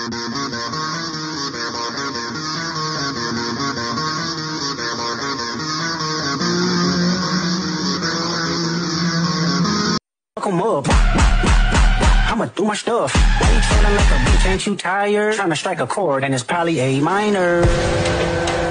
Fuck 'em up. I'ma do my stuff. Why you feeling like a bitch? Ain't you tired? Trying to strike a chord and it's probably A minor.